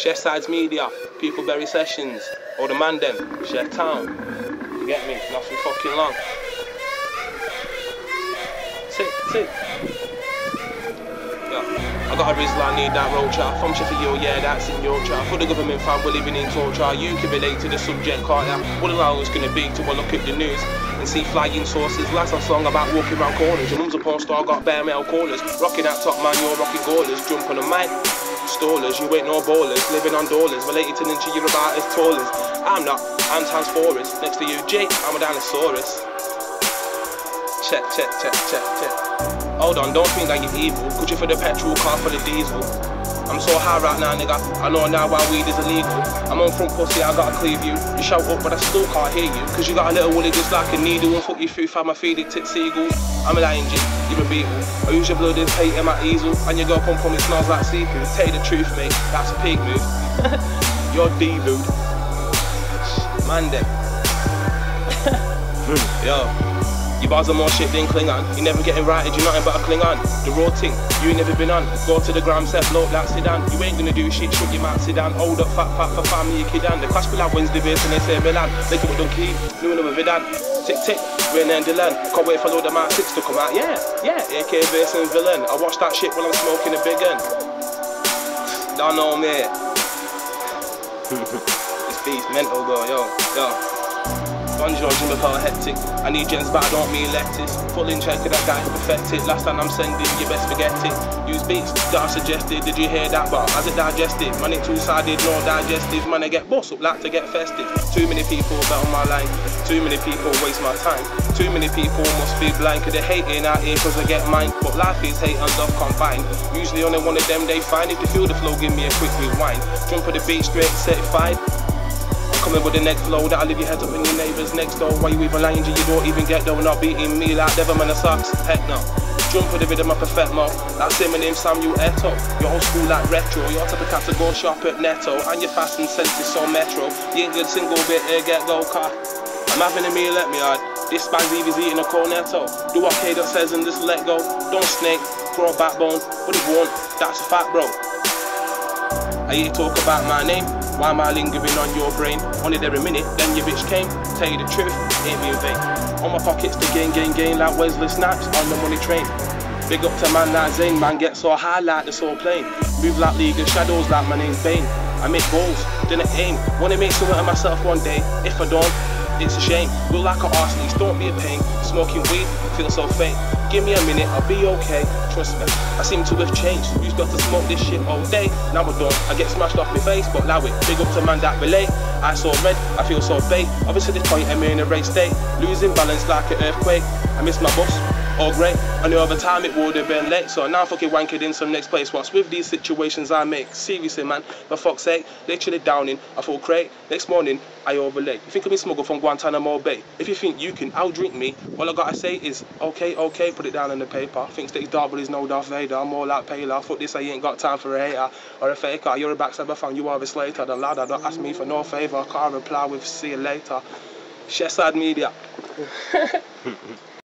SheffSidezMedia, PeakleBerry Sessionz, or the man them, Chef Town. You get me? Nothing fucking long. Sit. Yo, I got a reason I need that roacher. From Sheffield, yeah, that's in Yorkshire. For the government fan, we're living in torture. You can relate to the subject, can't ya? What the hell is gonna be till I look at the news and see flying saucers? Last song about walking around corners. Your mum's a porn star, got bare male callers. Rocking that top man, you're rocking gallers. Jump on the mic, stallers. You ain't no ballers, living on dollars. Related to ninja, you're about as tall as. I'm not, I'm Transformers. Next to you, Jake, I'm a dinosaurus. Check. Hold on, don't think that you're evil. Could you for the petrol car for the diesel? I'm so high right now, nigga. I know now why weed is illegal. I'm on front pussy, I gotta cleave you. You shout up, but I still can't hear you. Cause you got a little woolly just like a needle. And fuck you through, fam, I feed it tit seagulls. I'm a lion G, you're a beetle. I use your blood as paint in my easel. And your girl pump on me smells like seafood. Tell you the truth, mate, that's a peak move. You're D-dude. Man them. Yo. You bars are more shit than Klingon. You never getting righted, you're nothing but a Klingon. The raw thing, you ain't never been on. Go to the gram, set low like sedan. You ain't gonna do shit, shut your mouth, sit down. Hold up, fat for family, your kid and the clash will have Wednesday base and they say Milan. Make it with Donkey, new another vidan. Tick, we're in the land. Can't wait for load of my 6 to come out. Yeah, AK base and villain. I watch that shit while I'm smoking a big gun. Don't know me. This beat's mental though, yo. Bonjour, Jimmy Carl hectic. I need gens, but I don't mean lettuce. Full in check, that guy perfected. Last time I'm sending, you best forget it. Use beats that I suggested. Did you hear that bar? Has it digested? Man, it two-sided, no digestive. Man, I get boss up like to get festive. Too many people bet on my line. Too many people waste my time. Too many people must be blind. Cause they hating out here cause I get mine. But life is hate and love combined. Usually only one of them they find. If they feel the flow, give me a quick rewind. Jump on the beat straight, certified. Coming with the next flow that'll leave your head up in your neighbours next door. Why you even lying to you don't even get though. Not beating me like Devilman of sucks. Heck no. Jump with the rhythm I perfect mo. That's him and him Samuel Eto. You're old school like retro. You're type of cat to go shop at Netto. And your fast and senses so metro. You ain't good single bit here get go car. I'm having a meal let me hard. This man's Evie's eating a cornetto. Do what K says and just let go. Don't snake, throw a backbone. But it won't, that's a fact bro. I hear you talk about my name. Why am I lingering on your brain? Only there a minute, then your bitch came. Tell you the truth, ain't being vain. On my pockets to gain like Wesley Snipes on the money train. Big up to man like Zane, man get so high like the soul plane. Move like League of Shadows like my name's Bane. I make goals, then I aim. Wanna make something of myself one day. If I don't, it's a shame. Look like an arsonist, don't be a pain. Smoking weed, feel so faint. Give me a minute, I'll be okay. Trust me, I seem to have changed. Used got to smoke this shit all day. Now I don't, I get smashed off my face. But allow it, big up to man that relate. I saw red, I feel so bait. Obviously this point I'm in a race state. Losing balance like an earthquake. I miss my bus, all great. I knew over time it would have been late. So now I'm fucking wanking in some next place. What's with these situations I make? Seriously man, for fuck's sake. Literally downing, I feel crate. Next morning, I overlay. You think I've been smuggled from Guantanamo Bay? If you think you can outdrink me, all I gotta say is, okay, put it down on the paper. Thinks that he's dark but he's no Darth Vader. I'm more like Paler. Fuck this, I ain't got time for a hater or a faker. You're a backstabber fan, you are a slater. The lad, don't ask me for no favour. Can't reply with see you later. SheffSidezMedia.